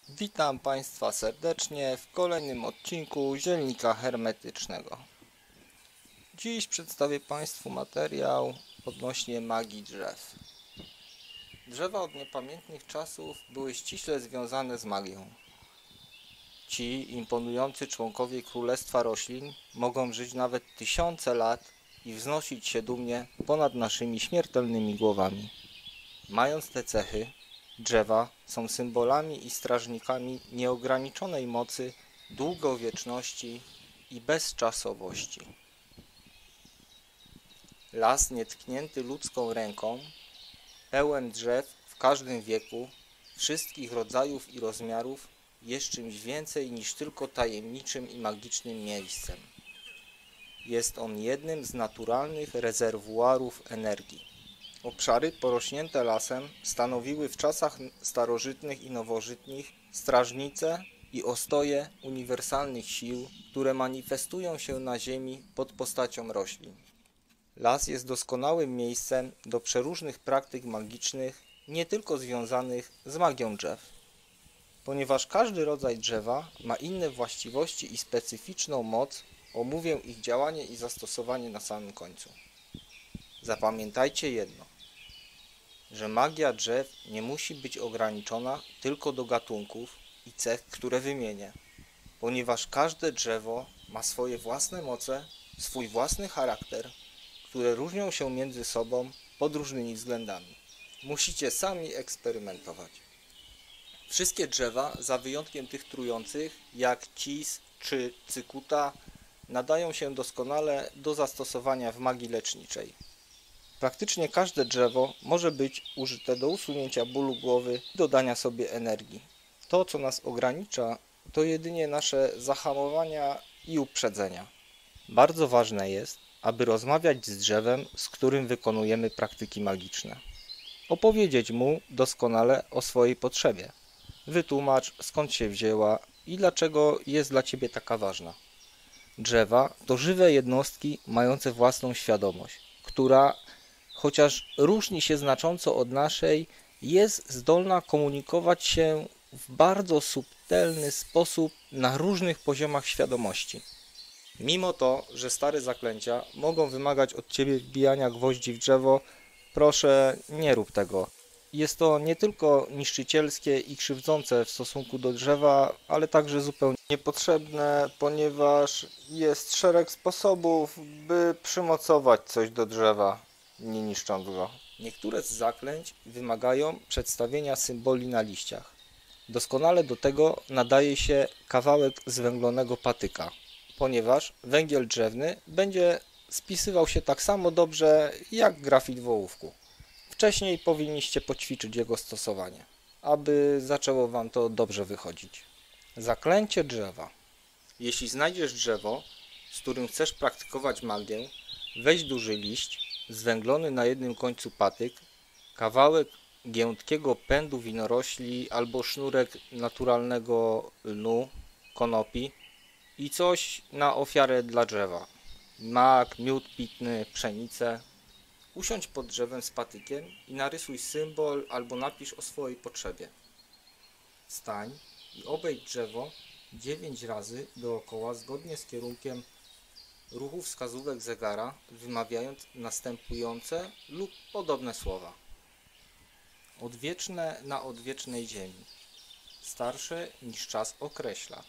Witam Państwa serdecznie w kolejnym odcinku Zielnika Hermetycznego. Dziś przedstawię Państwu materiał odnośnie magii drzew. Drzewa od niepamiętnych czasów były ściśle związane z magią. Ci imponujący członkowie Królestwa Roślin mogą żyć nawet tysiące lat i wznosić się dumnie ponad naszymi śmiertelnymi głowami. Mając te cechy, drzewa są symbolami i strażnikami nieograniczonej mocy, długowieczności i bezczasowości. Las nietknięty ludzką ręką, pełen drzew w każdym wieku, wszystkich rodzajów i rozmiarów, jest czymś więcej niż tylko tajemniczym i magicznym miejscem. Jest on jednym z naturalnych rezerwuarów energii. Obszary porośnięte lasem stanowiły w czasach starożytnych i nowożytnych strażnice i ostoje uniwersalnych sił, które manifestują się na ziemi pod postacią roślin. Las jest doskonałym miejscem do przeróżnych praktyk magicznych, nie tylko związanych z magią drzew. Ponieważ każdy rodzaj drzewa ma inne właściwości i specyficzną moc, omówię ich działanie i zastosowanie na samym końcu. Zapamiętajcie jedno, że magia drzew nie musi być ograniczona tylko do gatunków i cech, które wymienię, ponieważ każde drzewo ma swoje własne moce, swój własny charakter, które różnią się między sobą pod różnymi względami. Musicie sami eksperymentować. Wszystkie drzewa, za wyjątkiem tych trujących, jak cis czy cykuta, nadają się doskonale do zastosowania w magii leczniczej. Praktycznie każde drzewo może być użyte do usunięcia bólu głowy i dodania sobie energii. To, co nas ogranicza, to jedynie nasze zahamowania i uprzedzenia. Bardzo ważne jest, aby rozmawiać z drzewem, z którym wykonujemy praktyki magiczne. Opowiedzieć mu doskonale o swojej potrzebie. Wytłumacz, skąd się wzięła i dlaczego jest dla Ciebie taka ważna. Drzewa to żywe jednostki mające własną świadomość, która chociaż różni się znacząco od naszej, jest zdolna komunikować się w bardzo subtelny sposób na różnych poziomach świadomości. Mimo to, że stare zaklęcia mogą wymagać od Ciebie wbijania gwoździ w drzewo, proszę, nie rób tego. Jest to nie tylko niszczycielskie i krzywdzące w stosunku do drzewa, ale także zupełnie niepotrzebne, ponieważ jest szereg sposobów, by przymocować coś do drzewa, nie niszcząc go. Niektóre z zaklęć wymagają przedstawienia symboli na liściach. Doskonale do tego nadaje się kawałek zwęglonego patyka, ponieważ węgiel drzewny będzie spisywał się tak samo dobrze jak grafit w ołówku. Wcześniej powinniście poćwiczyć jego stosowanie, aby zaczęło Wam to dobrze wychodzić. Zaklęcie drzewa. Jeśli znajdziesz drzewo, z którym chcesz praktykować magię, weź duży liść, zwęglony na jednym końcu patyk, kawałek giętkiego pędu winorośli albo sznurek naturalnego lnu, konopi i coś na ofiarę dla drzewa. Mak, miód pitny, pszenicę. Usiądź pod drzewem z patykiem i narysuj symbol albo napisz o swojej potrzebie. Stań i obejdź drzewo 9 razy dookoła zgodnie z kierunkiem ruchu wskazówek zegara, wymawiając następujące lub podobne słowa. Odwieczne na odwiecznej ziemi, starsze niż czas określa.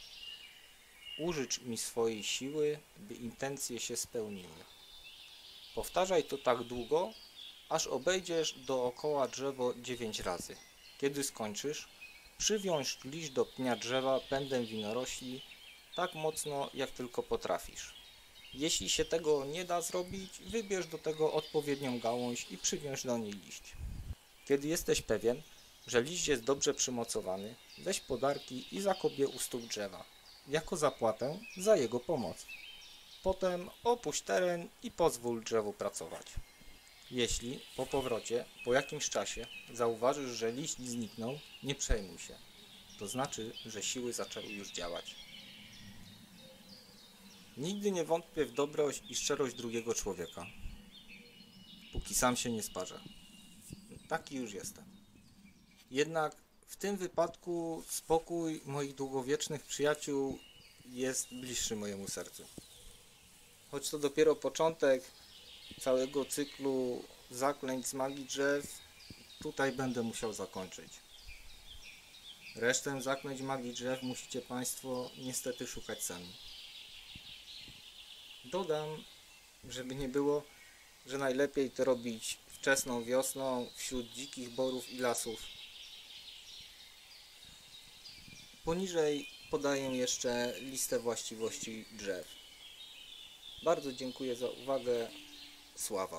Użycz mi swojej siły, by intencje się spełniły. Powtarzaj to tak długo, aż obejdziesz dookoła drzewo 9 razy. Kiedy skończysz, przywiąż liść do pnia drzewa pędem winorośli tak mocno, jak tylko potrafisz. Jeśli się tego nie da zrobić, wybierz do tego odpowiednią gałąź i przywiąż do niej liść. Kiedy jesteś pewien, że liść jest dobrze przymocowany, weź podarki i zakop je u stóp drzewa, jako zapłatę za jego pomoc. Potem opuść teren i pozwól drzewu pracować. Jeśli po powrocie, po jakimś czasie, zauważysz, że liść zniknął, nie przejmuj się. To znaczy, że siły zaczęły już działać. Nigdy nie wątpię w dobroć i szczerość drugiego człowieka, póki sam się nie sparzę. Taki już jestem. Jednak W tym wypadku spokój moich długowiecznych przyjaciół jest bliższy mojemu sercu. Choć to dopiero początek całego cyklu zaklęć z magii drzew, tutaj będę musiał zakończyć. Resztę zaklęć magii drzew musicie Państwo niestety szukać sami. Dodam, żeby nie było, że najlepiej to robić wczesną wiosną wśród dzikich borów i lasów. Poniżej podaję jeszcze listę właściwości drzew. Bardzo dziękuję za uwagę. Sława.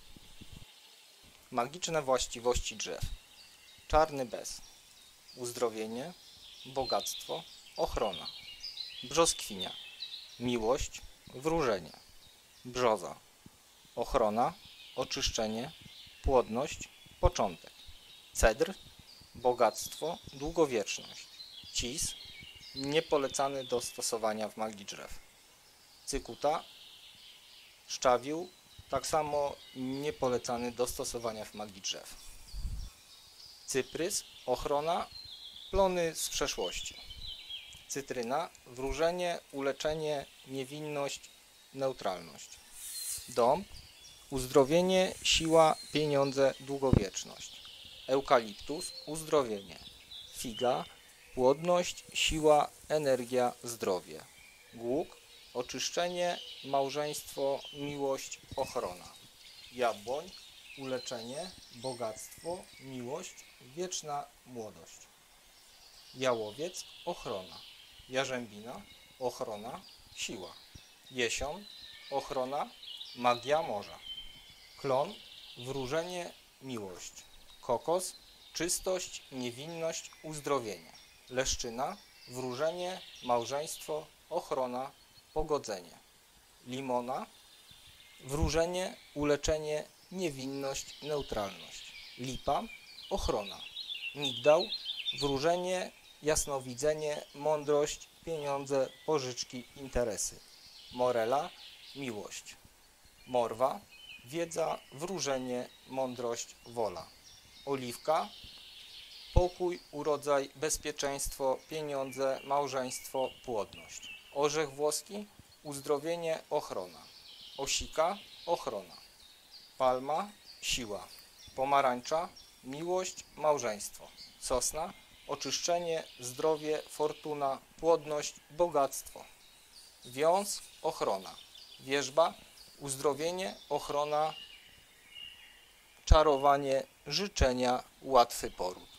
Magiczne właściwości drzew. Czarny bez. Uzdrowienie, bogactwo, ochrona. Brzoskwinia. Miłość, wróżenie. Brzoza. Ochrona, oczyszczenie, płodność, początek. Cedr, bogactwo, długowieczność. Cis, niepolecany do stosowania w magii drzew. Cykuta, szczawił, tak samo niepolecany do stosowania w magii drzew. Cyprys, ochrona, plony z przeszłości. Cytryna, wróżenie, uleczenie, niewinność, neutralność. Dąb, uzdrowienie, siła, pieniądze, długowieczność. Eukaliptus, uzdrowienie. Figa, płodność, siła, energia, zdrowie. Głuk, oczyszczenie, małżeństwo, miłość, ochrona. Jabłoń, uleczenie, bogactwo, miłość, wieczna młodość. Jałowiec, ochrona. Jarzębina, ochrona, siła. Jesion, ochrona, magia morza. Klon, wróżenie, miłość. Kokos, czystość, niewinność, uzdrowienie. Leszczyna, wróżenie, małżeństwo, ochrona, pogodzenie. Limona, wróżenie, uleczenie, niewinność, neutralność. Lipa, ochrona. Migdał, wróżenie, jasnowidzenie, mądrość, pieniądze, pożyczki, interesy. Morela, miłość. Morwa, wiedza, wróżenie, mądrość, wola. Oliwka, pokój, urodzaj, bezpieczeństwo, pieniądze, małżeństwo, płodność. Orzech włoski, uzdrowienie, ochrona. Osika, ochrona. Palma, siła. Pomarańcza, miłość, małżeństwo. Sosna, oczyszczenie, zdrowie, fortuna, płodność, bogactwo. Wiąz, ochrona. Wierzba, uzdrowienie, ochrona, czarowanie, życzenia, łatwy poród.